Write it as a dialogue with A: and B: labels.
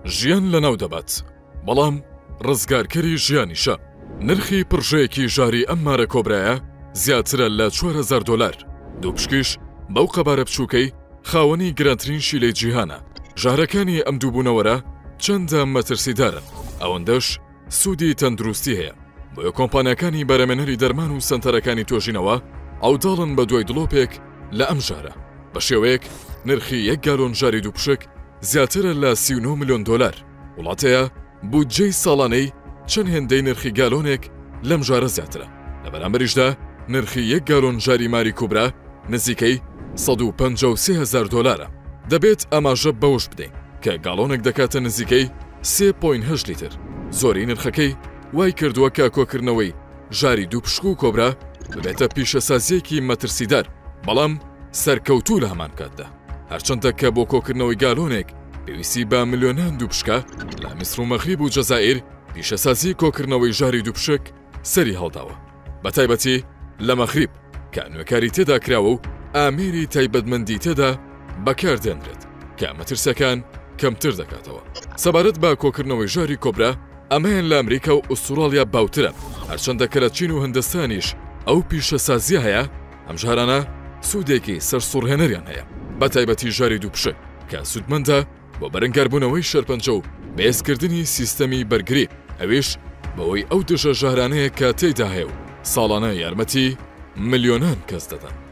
A: ژیان لەناو دەبات، بەڵام ڕزگارکەری ژیانیشە. نرخی پڕژەیەکی ژاری ئەم مارە کۆبرایە زیاترە لە 4,000 دۆلار. دوو پشکیش بەو قەبارە بچووکەی خاوەنی گرانترین شیلەی جیهانە. ژارەکانی ئەم دووبوونەوەرە چەندە مەترسیدارن، ئەوەندەش سوودی تەندروستی هەیە. بۆیە کۆمپانیەکانی بەرەمێنەری دەرمان و سەنتەرەکانی تۆژینەوە ئەوداڵن بە دوای دڵۆپێک لە ئەم ژارە. بە شێوەیەک نرخی 1 گالۆن ژاری دوو پشک زیاترە لە 39 میلیۆن دۆلار. وڵاتەیە بودجەی ساڵانەی چەند هێندەی نرخی گالۆنێک لەم ژارە زیاترە. لە بەرامبەریشدا نرخی 1 گالۆن ژاری ماری کوبرا نزیکەی 153,000 دۆلارە. دەبێت ئاماژە بەوش بدەین کە گاڵۆنێک دەکاتە نزیکەی 3.8 لیتر. زۆری نرخەکەی وای کردووە کە کۆکردنەوەی ژاری دوو پشک و کۆبرا ببێتە پیشەسازیەکی مەترسیدار، بەڵام سەرکەوتوو لە هەمان کاتدا. هەرچەندە کە بۆ کۆکردنەوەی گالۆنێک پێویستی بە میلیۆنان دوو پشکە لە میسر و مەغریب و جەزائیر، پیشەسازی کۆکردنەوەی ژاری دوو پشک سەری هەڵداوە، بە تایبەتی لە مەغریب کە نوێکاری تێدا کراوە و ئامێری تایبەتمەندی تێدا بەکاردێنرێت کە مەترسەکان کەمتر دەکاتەوە. سەبارەت بە کۆکردنەوەی ژاری کۆبرا ئەمەیان لە ئەمریکا و ئوسترالیا باوترە، هەرچەندە کە لە چین و هەندستانیش ئەو پیشەسازیە هەیە، ئەم ژارانە سوودێکی سەرسوڕهێنەریان هەیە، بە تایبەتی ژاری دوو پشک کە سوودمەندە بۆ بەرەنگاربوونەوەی شەرپەنجە و بەهێزکردنی سیستەمی بەرگری، ئەویش بەوەی ئەو دژە ژارانەیە کە تێیدا هەیە و ساڵانە یارمەتی ملیۆنان کەس دەدەن.